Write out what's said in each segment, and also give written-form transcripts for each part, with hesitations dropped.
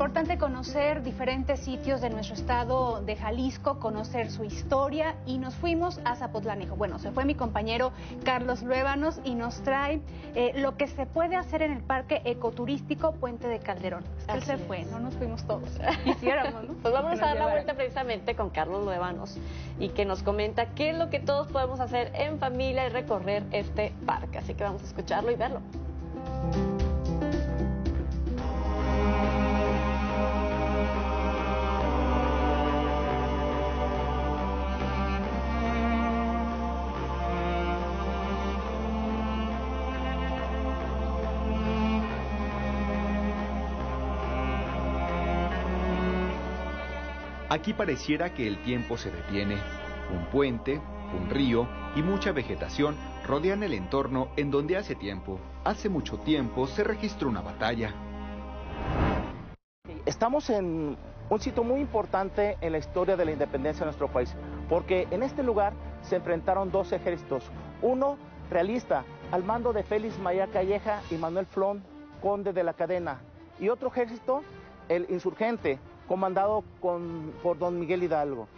importante conocer diferentes sitios de nuestro estado de Jalisco, conocer su historia, y nos fuimos a Zapotlanejo. Bueno, se fue mi compañero Carlos Luébanos y nos trae lo que se puede hacer en el Parque Ecoturístico Puente de Calderón. Es que él se fue, no nos fuimos todos. Quisiéramos, ¿no? Pues vamos a dar la vuelta precisamente con Carlos Luébanos y que nos comenta qué es lo que todos podemos hacer en familia y recorrer este parque. Así que vamos a escucharlo y verlo. Aquí pareciera que el tiempo se detiene. Un puente, un río y mucha vegetación rodean el entorno en donde hace mucho tiempo, se registró una batalla. Estamos en un sitio muy importante en la historia de la independencia de nuestro país, porque en este lugar se enfrentaron dos ejércitos, uno realista al mando de Félix Mayá Calleja y Manuel Flón, conde de la Cadena, y otro ejército, el insurgente, comandado por don Miguel Hidalgo.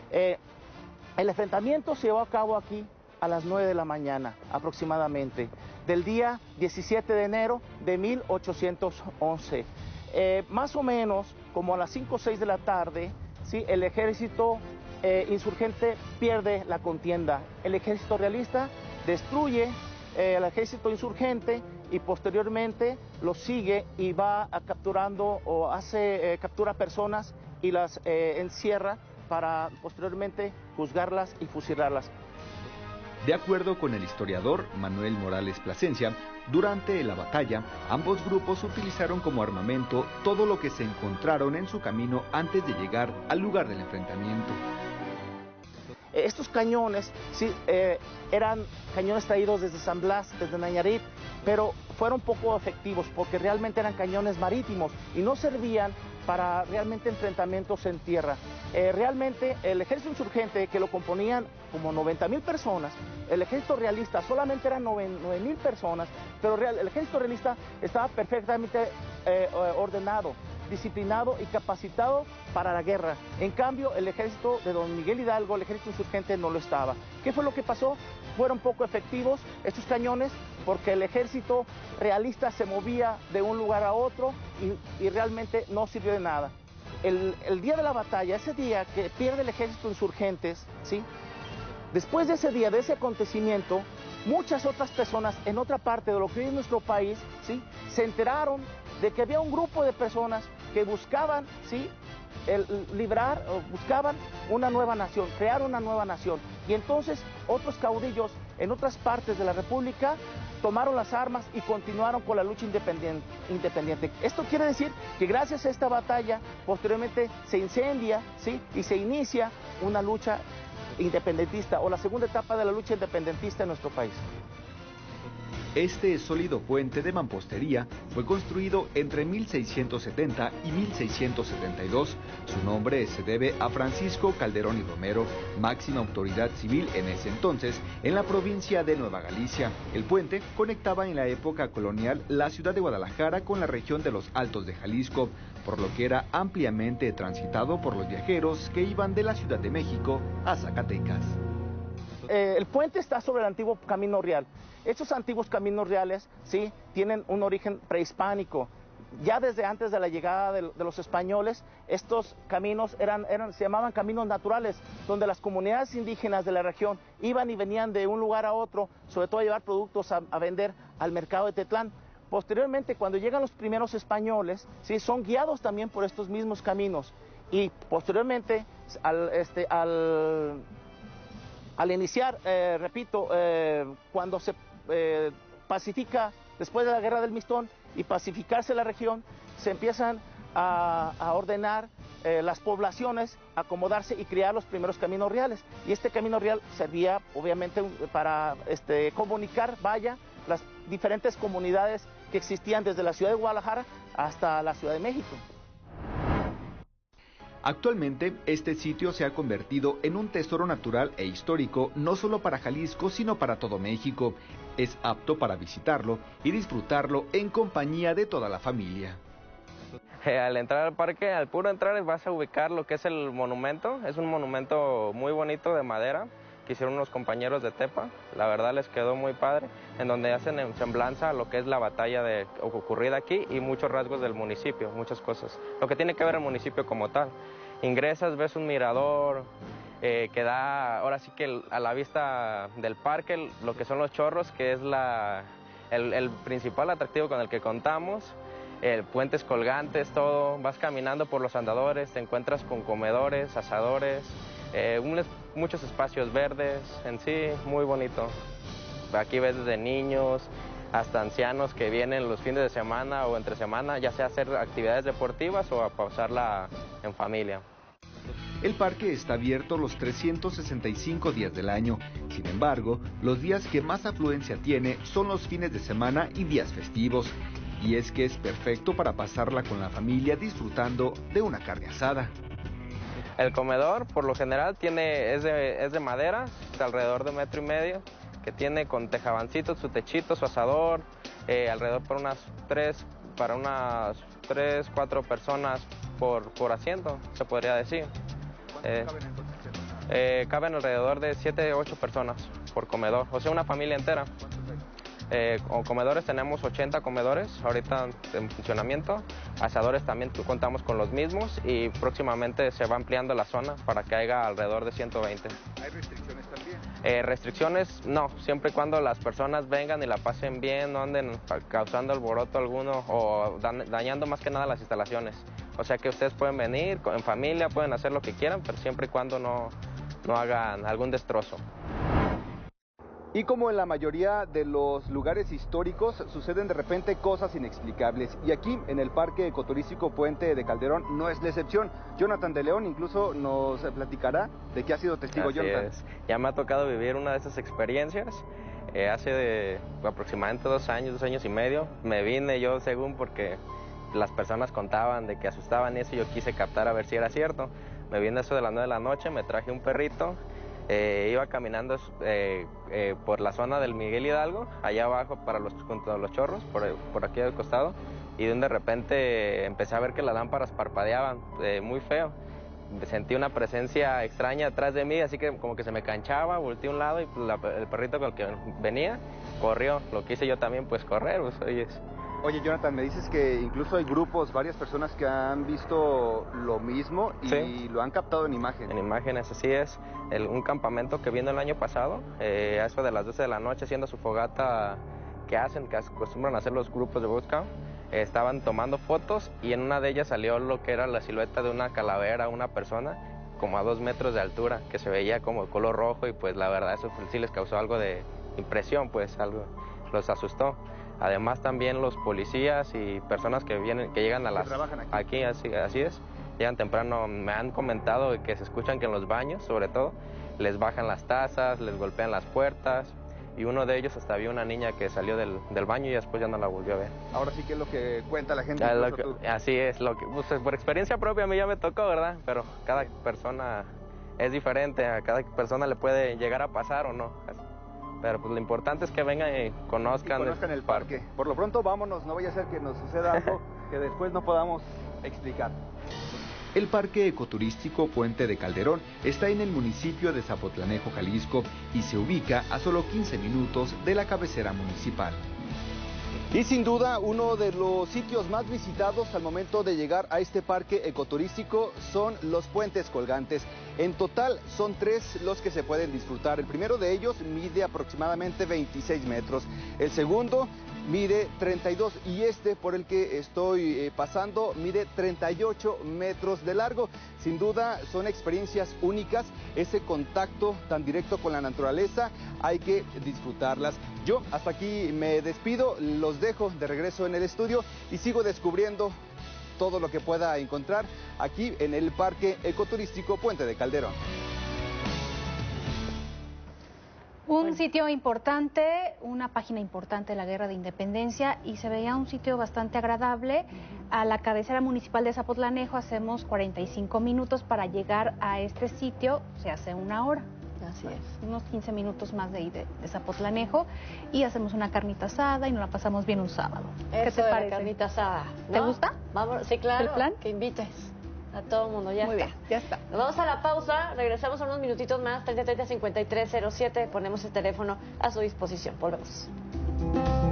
El enfrentamiento se llevó a cabo aquí a las 9 de la mañana aproximadamente, del día 17 de enero de 1811. Más o menos como a las 5 o 6 de la tarde, ¿sí?, el ejército insurgente pierde la contienda. El ejército realista destruye el ejército insurgente y posteriormente lo sigue y va capturando o captura personas y las encierra para posteriormente juzgarlas y fusilarlas. De acuerdo con el historiador Manuel Morales Plasencia, durante la batalla, ambos grupos utilizaron como armamento todo lo que se encontraron en su camino antes de llegar al lugar del enfrentamiento. Estos cañones, sí, eran cañones traídos desde San Blas, desde Nayarit, pero fueron poco efectivos porque realmente eran cañones marítimos y no servían para realmente enfrentamientos en tierra. Realmente el ejército insurgente, que lo componían como 90,000 personas, el ejército realista solamente eran 9,000 personas, pero el ejército realista estaba perfectamente ordenado, disciplinado y capacitado para la guerra. En cambio, el ejército de don Miguel Hidalgo, el ejército insurgente, no lo estaba. ¿Qué fue lo que pasó? Fueron poco efectivos estos cañones porque el ejército realista se movía de un lugar a otro y realmente no sirvió de nada. El día de la batalla, ese día que pierde el ejército insurgentes, ¿sí?, después de ese día, de ese acontecimiento, muchas otras personas en otra parte de lo que es nuestro país, ¿sí?, se enteraron de que había un grupo de personas que buscaban, ¿sí?, buscaban una nueva nación, crear una nueva nación. Y entonces otros caudillos en otras partes de la República tomaron las armas y continuaron con la lucha independiente. Esto quiere decir que gracias a esta batalla, posteriormente se incendia, ¿sí?, y se inicia una lucha independentista o la segunda etapa de la lucha independentista en nuestro país. Este sólido puente de mampostería fue construido entre 1670 y 1672. Su nombre se debe a Francisco Calderón y Romero, máxima autoridad civil en ese entonces en la provincia de Nueva Galicia. El puente conectaba en la época colonial la ciudad de Guadalajara con la región de los Altos de Jalisco, por lo que era ampliamente transitado por los viajeros que iban de la Ciudad de México a Zacatecas. El puente está sobre el antiguo Camino Real. Estos antiguos caminos reales, sí, tienen un origen prehispánico. Ya desde antes de la llegada de los españoles, estos caminos se llamaban caminos naturales, donde las comunidades indígenas de la región iban y venían de un lugar a otro, sobre todo a llevar productos a vender al mercado de Tetlán. Posteriormente, cuando llegan los primeros españoles, sí, son guiados también por estos mismos caminos. Y posteriormente, al iniciar, repito, cuando se pacifica, después de la guerra del Mistón y pacificarse la región, se empiezan a ordenar las poblaciones, acomodarse y crear los primeros caminos reales. Y este camino real servía obviamente para comunicar, las diferentes comunidades que existían desde la ciudad de Guadalajara hasta la Ciudad de México. Actualmente, este sitio se ha convertido en un tesoro natural e histórico, no solo para Jalisco, sino para todo México. Es apto para visitarlo y disfrutarlo en compañía de toda la familia. Al entrar al parque, al puro entrar vas a ubicar lo que es el monumento. Es un monumento muy bonito de madera que hicieron unos compañeros de Tepa. La verdad les quedó muy padre, en donde hacen en semblanza lo que es la batalla ocurrida aquí y muchos rasgos del municipio, muchas cosas. Lo que tiene que ver el municipio como tal. Ingresas, ves un mirador que da, ahora sí que a la vista del parque, lo que son los chorros, que es el principal atractivo con el que contamos. Puentes colgantes, todo, vas caminando por los andadores, te encuentras con comedores, asadores, muchos espacios verdes, en sí, muy bonito. Aquí ves desde niños hasta ancianos que vienen los fines de semana o entre semana, ya sea a hacer actividades deportivas o a pasarla en familia. El parque está abierto los 365 días del año. Sin embargo, los días que más afluencia tiene son los fines de semana y días festivos. Y es que es perfecto para pasarla con la familia disfrutando de una carne asada. El comedor, por lo general, es de madera, alrededor de 1,5 metros, que tiene con tejabancitos, su techito, su asador, alrededor para unas 3, 4 personas por asiento, se podría decir. ¿Cuántos caben entonces? Caben alrededor de 7, 8 personas por comedor, o sea, una familia entera. Con comedores tenemos 80 comedores ahorita en funcionamiento, asadores también contamos con los mismos y próximamente se va ampliando la zona para que haya alrededor de 120. ¿Hay restricciones también? Restricciones no, siempre y cuando las personas vengan y la pasen bien, no anden causando alboroto alguno o dañando más que nada las instalaciones. O sea que ustedes pueden venir en familia, pueden hacer lo que quieran, pero siempre y cuando no hagan algún destrozo. Y como en la mayoría de los lugares históricos, suceden de repente cosas inexplicables. Y aquí, en el Parque Ecoturístico Puente de Calderón, no es la excepción. Jonathan de León incluso nos platicará de qué ha sido testigo. Así Jonathan. es. Ya me ha tocado vivir una de esas experiencias. Hace aproximadamente 2 años, 2 años y medio, me vine yo según porque las personas contaban de que asustaban y eso, yo quise captar a ver si era cierto. Me vine a eso de las 9 de la noche, me traje un perrito. Iba caminando por la zona del Miguel Hidalgo, allá abajo junto a los chorros, por aquí al costado, y de repente empecé a ver que las lámparas parpadeaban muy feo. Sentí una presencia extraña atrás de mí, así que como que se me canchaba, volteé a un lado y pues, el perrito con el que venía corrió. Lo que hice yo también, pues correr, pues oyes. Oye, Jonathan, me dices que incluso hay grupos, varias personas que han visto lo mismo y sí, lo han captado en imagen. En imágenes, así es. Un campamento que vino el año pasado, a eso de las 12 de la noche, haciendo su fogata que acostumbran a hacer los grupos de Boy Scout, estaban tomando fotos y en una de ellas salió lo que era la silueta de una calavera, una persona, como a 2 metros de altura, que se veía como de color rojo y pues la verdad eso sí les causó algo de impresión, pues algo los asustó. Además también los policías y personas que llegan a las... trabajan aquí. Así es, llegan temprano, me han comentado que se escuchan que en los baños, sobre todo, les bajan las tazas, les golpean las puertas, y uno de ellos hasta vio una niña que salió del baño y después ya no la volvió a ver. Ahora sí que es lo que cuenta la gente. Así es, pues, por experiencia propia a mí ya me tocó, ¿verdad? Pero cada persona es diferente, a cada persona le puede llegar a pasar o no. Pero pues lo importante es que vengan y conozcan el parque. Por lo pronto vámonos, no vaya a ser que nos suceda algo que después no podamos explicar. El Parque Ecoturístico Puente de Calderón está en el municipio de Zapotlanejo, Jalisco, y se ubica a solo 15 minutos de la cabecera municipal. Y sin duda, uno de los sitios más visitados al momento de llegar a este parque ecoturístico son los puentes colgantes. En total son 3 los que se pueden disfrutar. El primero de ellos mide aproximadamente 26 metros. El segundo mide 32 y este por el que estoy pasando mide 38 metros de largo. Sin duda son experiencias únicas, ese contacto tan directo con la naturaleza, hay que disfrutarlas. Yo hasta aquí me despido, los dejo de regreso en el estudio y sigo descubriendo todo lo que pueda encontrar aquí en el Parque Ecoturístico Puente de Calderón. Un sitio importante, una página importante de la Guerra de Independencia y se veía un sitio bastante agradable. A la cabecera municipal de Zapotlanejo hacemos 45 minutos para llegar a este sitio, se hace 1 hora. Así es. Unos 15 minutos más de ahí de Zapotlanejo y hacemos una carnita asada y nos la pasamos bien un sábado. ¿Qué Eso te de la parece? carnita asada, ¿no? ¿Te gusta? Vamos, sí, claro. ¿El plan? Que invites a todo el mundo, ya Muy está. bien, ya está. Nos vamos a la pausa, regresamos a unos minutitos más, 30 30 53 07, ponemos el teléfono a su disposición. Volvemos.